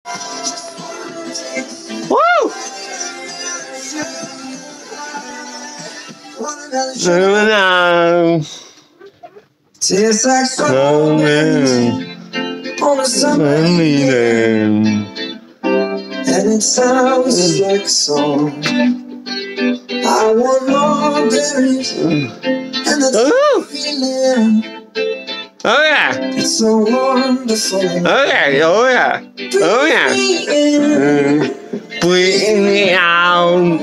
Woo! Tastes like snowman on a summer evening, and it sounds like a song. I want more berries and the feeling. Oh yeah! It's so wonderful. Oh yeah! Oh yeah! Oh yeah! Breathe me out.